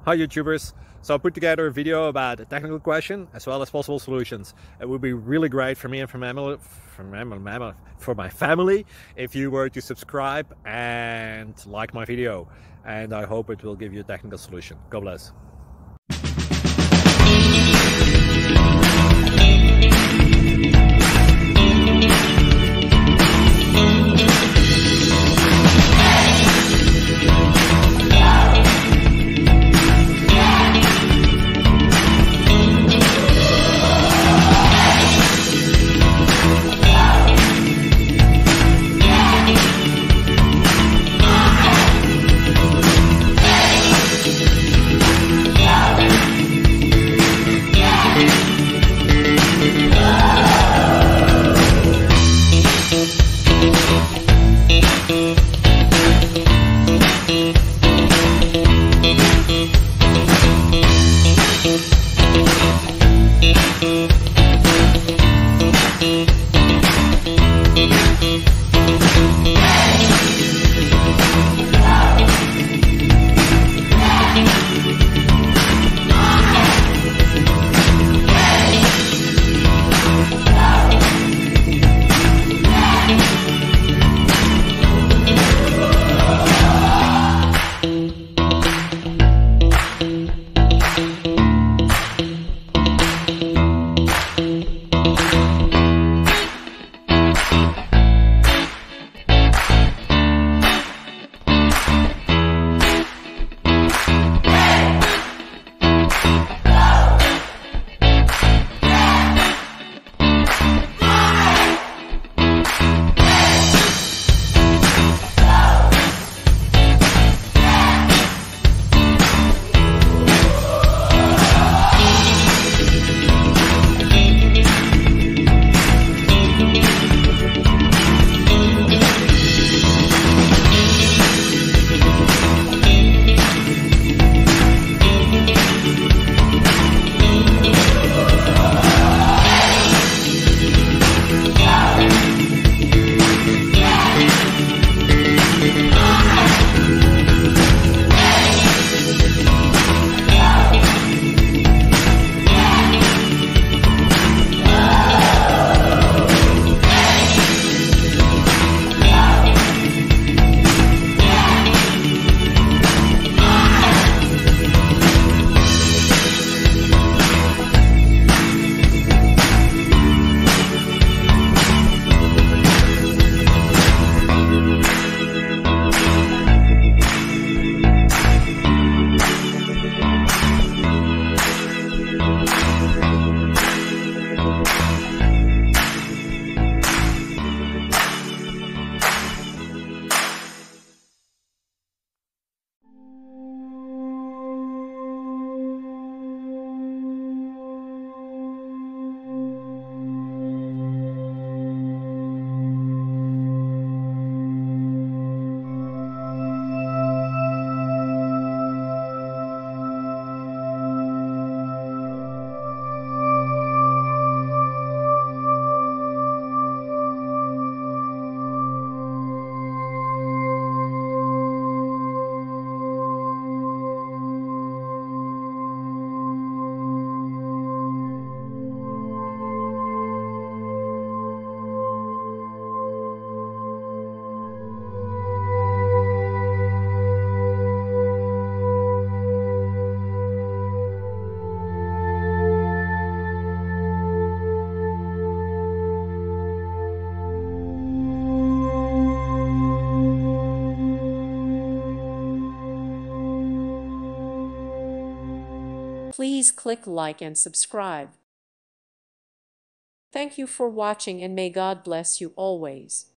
Hi YouTubers! So I put together a video about a technical question as well as possible solutions. It would be really great for me and for my family if you were to subscribe and like my video, and I hope it will give you a technical solution. God bless. Please click like and subscribe. Thank you for watching, and may God bless you always.